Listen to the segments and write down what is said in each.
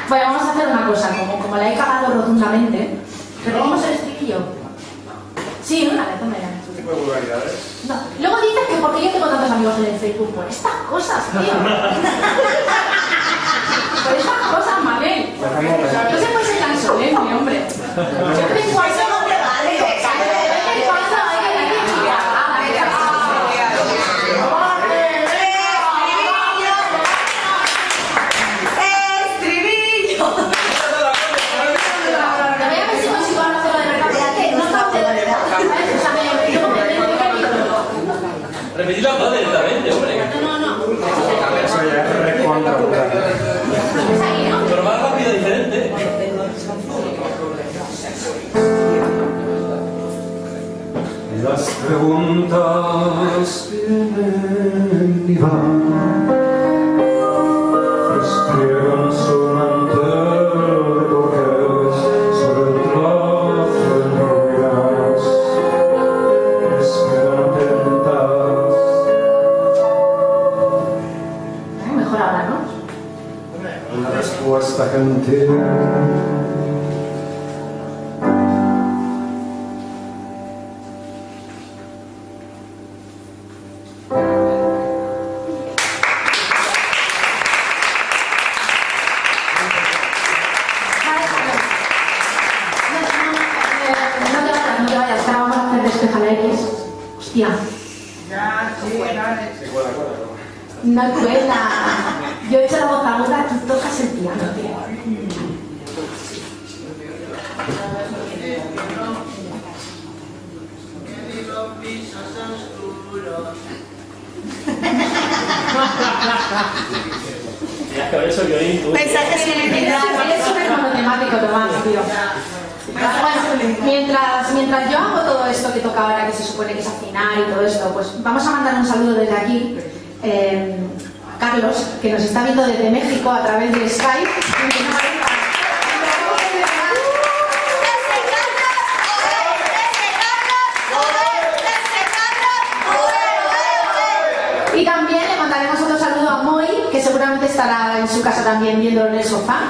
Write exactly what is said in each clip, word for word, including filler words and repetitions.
Bueno, vamos a hacer una cosa, como, como la he cagado rotundamente. ¿Repetimos el estribillo? Sí, una vez, hombre. ¿Qué tipo de vulgaridades? No. Luego dices que porque yo tengo tantos amigos en el Facebook por estas cosas, tío. Por estas cosas, Mabel. No se puede ser tan solemne, hombre. Yo creo que igual no te vale. Repetir la voz directamente, hombre. No, no, no. Eso ya es recontra brutal. Pero más rápido, diferente. Las preguntas vienen y van, despliegan su mantel de porqués sobre el trozo en ruinas, esperan atentas. Mejor ahora, ¿no? La respuesta gentil. Hostia. Ya, sí, dale. Sí, cuela, cuela, cuela. No cuela. Yo he hecho la voz aguda, tú tocas el piano, tío. Tienes que haber hecho violín tú. Mensajes ilimitados. Eres súper monotemático, Tomás, tío. Bueno, mientras, mientras yo hago todo esto que toca ahora, que se supone que es afinar y todo esto, pues vamos a mandar un saludo desde aquí eh, a Carlos, que nos está viendo desde México a través de Skype. Y también le mandaremos otro saludo a Moy, que seguramente estará en su casa también viéndolo en el sofá.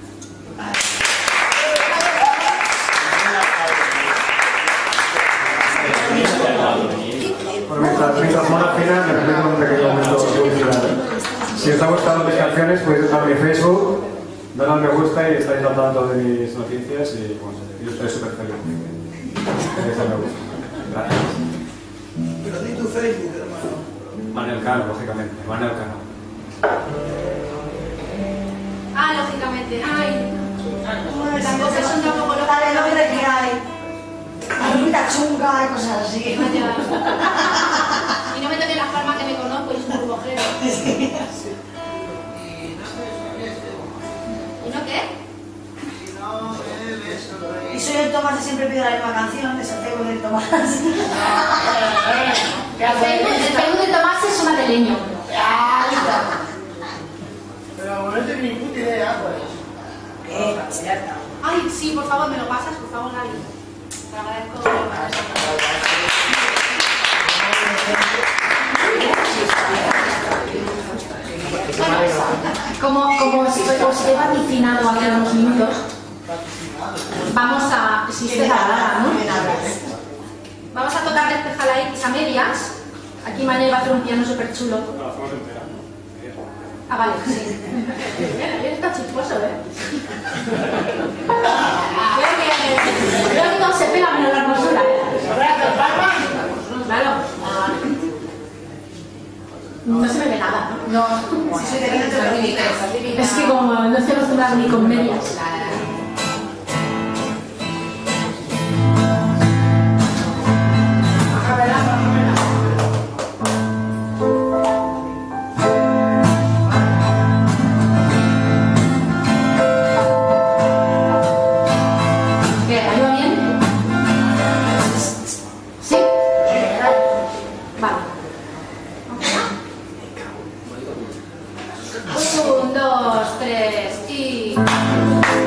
Mientras, mientras Mona afina, me permito un pequeño momento de publicidad. Si os ha gustado mis canciones, podéis entrar a mi Facebook, darle al me gusta y estáis al tanto de mis noticias y bueno, yo estoy súper feliz. Deis al me gusta. Gracias. Pero di tu Facebook, hermano. Manuel Cano, lógicamente. Manuel Cano. Ah, lógicamente. Ay. Tampoco son tampoco los Dale nombre que hay. Alguna chunga y cosas así. Y no me toques las palmas que me conozco y es un burbojero. ¿Y no qué? Y soy el Tomás que siempre pido la misma canción, es el Facebook del Tomás. El Facebook, el Facebook de Tomás es una de leño. Pero no tengo ni puta idea, pues. ¿Qué? Cierto. Ay, sí, por favor, me lo pasas, por favor, Gaby. Te lo agradezco. Bueno, como, como os, os he vaticinado hace unos minutos, vamos a... Existe la gala, ¿no? Vamos a tocar Despeja la X a medias. Aquí Manuel va a hacer un piano súper chulo. No, la hacemos entera. Ah, vale, sí. Él está chisposo, ¿eh? Creo que, creo que no se pega menos la hermosura. Claro. No se me ve nada, ¿no? No, si soy de vida te lo digo. Es que como no estoy acostumbrada ni con medias. Un, dos, tres y...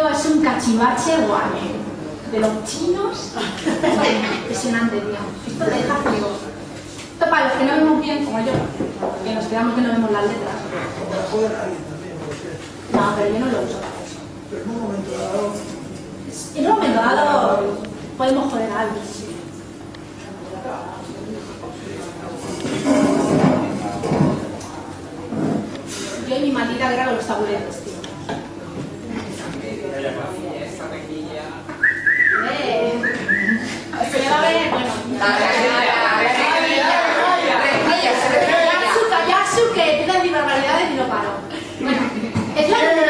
esto es un cachivache guay. De los chinos. Impresionante, tío. Esto te deja frío. Esto para los que no vemos bien, como yo, que nos quedamos que no vemos las letras. No, pero yo no lo uso para eso. En un momento dado podemos joder a alguien. Yo y mi maldita guerra con los taburetes, tío. Eh, se me va a ver, bueno. Yasu, que empieza a decir barbaridades y no paro. Bueno, es la primera,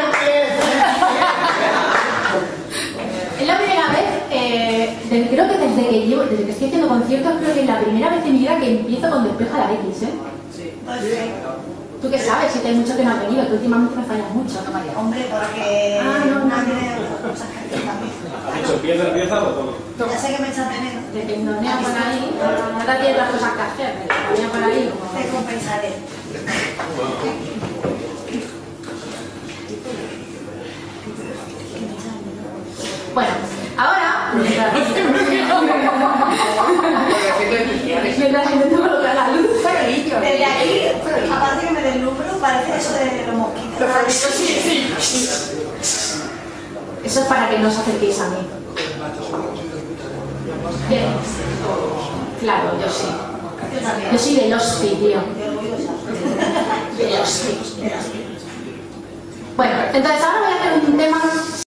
es la primera vez, eh, de, creo que desde que llevo, desde que estoy haciendo conciertos, creo que es la primera vez en mi vida que empiezo con Despeja la X, ¿eh? Sí. ¿Tú qué sabes? Si te hay mucho que no has venido, que últimamente me fallas mucho, ¿no, María? Hombre, porque Ah, no, no. tiene cosas que hacer también. ¿Has dicho pieza, pieza o todo? Ya sé que me echas de menos. Te pindonea por ahí, no te tienes las cosas que hacer, pero te por ahí como... Te compensaré. Bueno, ahora, mientras, mientras intento colocar la luz, Desde aquí, aparte que me deslumbro, parece eso de los mosquitos. eso es para que no os acerquéis a mí. Bien. Claro, yo sí. Yo soy de los tío. De los Bueno, entonces ahora voy a hacer un tema